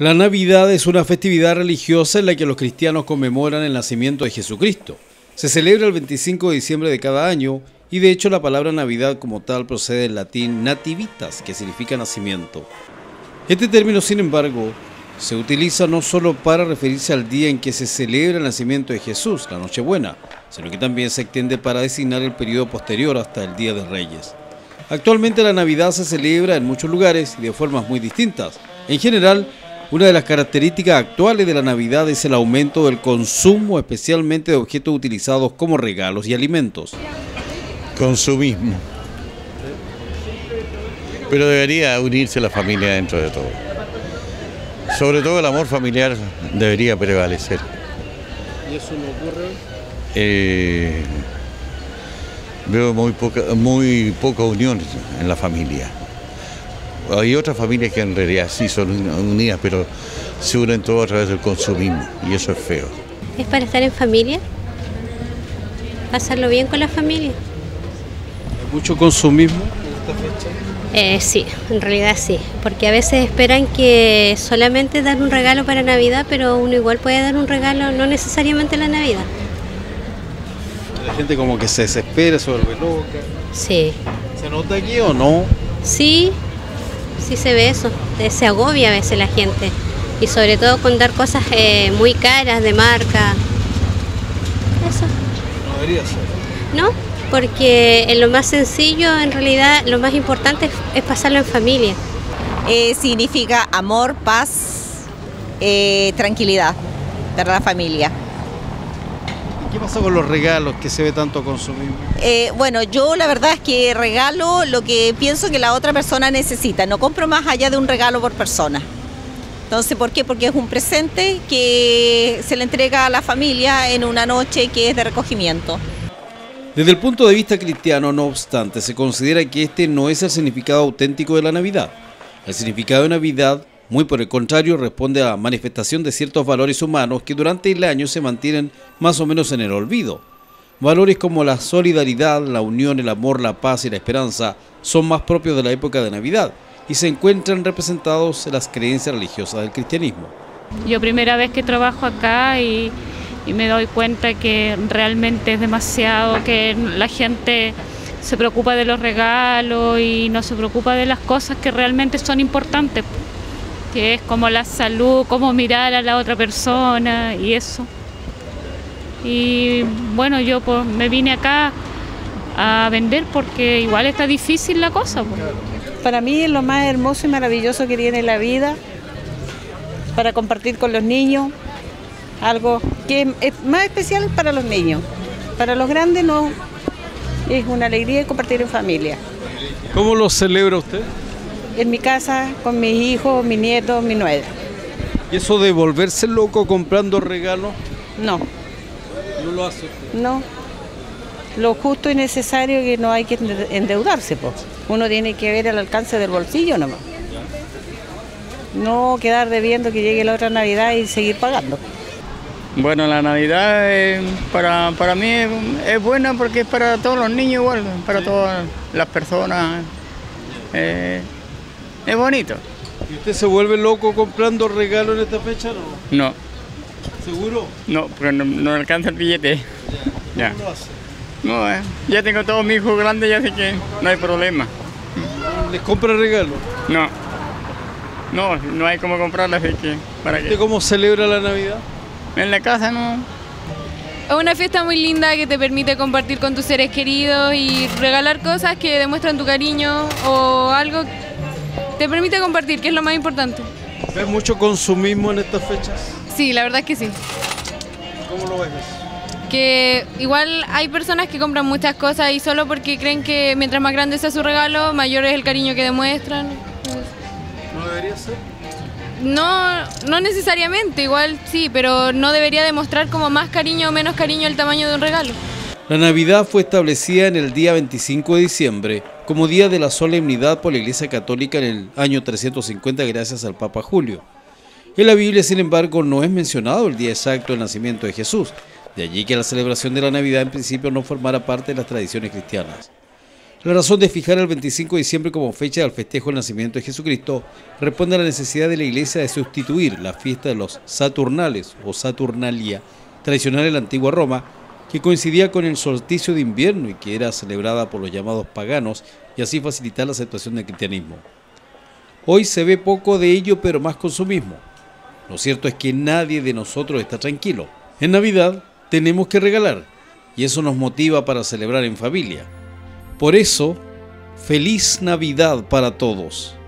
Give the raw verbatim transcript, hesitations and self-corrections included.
La Navidad es una festividad religiosa en la que los cristianos conmemoran el nacimiento de Jesucristo. Se celebra el veinticinco de diciembre de cada año y de hecho la palabra Navidad como tal procede del latín nativitas, que significa nacimiento. Este término, sin embargo, se utiliza no solo para referirse al día en que se celebra el nacimiento de Jesús, la Nochebuena, sino que también se extiende para designar el periodo posterior hasta el Día de Reyes. Actualmente la Navidad se celebra en muchos lugares y de formas muy distintas. En general, una de las características actuales de la Navidad es el aumento del consumo, especialmente de objetos utilizados como regalos y alimentos. Consumismo. Pero debería unirse la familia dentro de todo. Sobre todo el amor familiar debería prevalecer. ¿Y eso no ocurre hoy? Eh, veo muy poca, muy poca unión en la familia. Hay otras familias que en realidad sí son unidas, pero se unen todo a través del consumismo y eso es feo. Es para estar en familia, pasarlo bien con la familia. ¿Hay mucho consumismo en esta fecha? Eh, sí, en realidad sí, porque a veces esperan que solamente dar un regalo para Navidad, pero uno igual puede dar un regalo, no necesariamente en la Navidad. La gente como que se desespera, se vuelve loca. Sí. ¿Se nota aquí o no? Sí, sí se ve eso, se agobia a veces la gente, y sobre todo con dar cosas eh, muy caras, de marca. Eso. No debería ser. ¿No? Porque en lo más sencillo, en realidad, lo más importante es, es pasarlo en familia. Eh, significa amor, paz, eh, tranquilidad para la familia. ¿Y qué pasa con los regalos que se ve tanto consumismo? Eh, bueno, yo la verdad es que regalo lo que pienso que la otra persona necesita. No compro más allá de un regalo por persona. Entonces, ¿por qué? Porque es un presente que se le entrega a la familia en una noche que es de recogimiento. Desde el punto de vista cristiano, no obstante, se considera que este no es el significado auténtico de la Navidad. El significado de Navidad, muy por el contrario, responde a la manifestación de ciertos valores humanos que durante el año se mantienen más o menos en el olvido. Valores como la solidaridad, la unión, el amor, la paz y la esperanza son más propios de la época de Navidad y se encuentran representados en las creencias religiosas del cristianismo. Yo primera vez que trabajo acá y... y me doy cuenta que realmente es demasiado, que la gente se preocupa de los regalos y no se preocupa de las cosas que realmente son importantes, que es como la salud, cómo mirar a la otra persona y eso. Y bueno, yo pues, me vine acá a vender porque igual está difícil la cosa. Pues. Para mí es lo más hermoso y maravilloso que tiene la vida, para compartir con los niños. Algo que es más especial para los niños. Para los grandes no, es una alegría compartir en familia. ¿Cómo lo celebra usted? En mi casa, con mis hijos, mis nietos, mi nuera. ¿Y eso de volverse loco comprando regalos? No. ¿No lo hace usted? No. Lo justo y necesario, que no hay que endeudarse, pues. Uno tiene que ver el alcance del bolsillo nomás. No quedar debiendo que llegue la otra Navidad y seguir pagando. Bueno, la Navidad eh, para, para mí es, es buena porque es para todos los niños igual, para sí. Todas las personas. Eh, es bonito. ¿Y usted se vuelve loco comprando regalos en esta fecha o no? No. ¿Seguro? No, porque no, no alcanza el billete. Ya. ¿Cómo ya. lo hace? No, eh, ya tengo todos mis hijos grandes, ya sé que no hay problema. ¿Les compra regalos? No. No, no hay cómo comprarlas, así que ¿para qué? ¿Usted cómo celebra la Navidad? En la casa no. Es una fiesta muy linda que te permite compartir con tus seres queridos y regalar cosas que demuestran tu cariño o algo te permite compartir, que es lo más importante. ¿Ves mucho consumismo en estas fechas? Sí, la verdad es que sí. ¿Cómo lo ves? Que igual hay personas que compran muchas cosas y solo porque creen que mientras más grande sea su regalo, mayor es el cariño que demuestran. ¿No debería ser? No, no necesariamente, igual sí, pero no debería demostrar como más cariño o menos cariño el tamaño de un regalo. La Navidad fue establecida en el día veinticinco de diciembre como día de la solemnidad por la Iglesia Católica en el año trescientos cincuenta gracias al Papa Julio. En la Biblia, sin embargo, no es mencionado el día exacto del nacimiento de Jesús, de allí que la celebración de la Navidad en principio no formara parte de las tradiciones cristianas. La razón de fijar el veinticinco de diciembre como fecha del festejo del nacimiento de Jesucristo responde a la necesidad de la Iglesia de sustituir la fiesta de los Saturnales o Saturnalia, tradicional en la antigua Roma, que coincidía con el solsticio de invierno y que era celebrada por los llamados paganos, y así facilitar la aceptación del cristianismo. Hoy se ve poco de ello, pero más consumismo. Lo cierto es que nadie de nosotros está tranquilo. En Navidad tenemos que regalar, y eso nos motiva para celebrar en familia. Por eso, feliz Navidad para todos.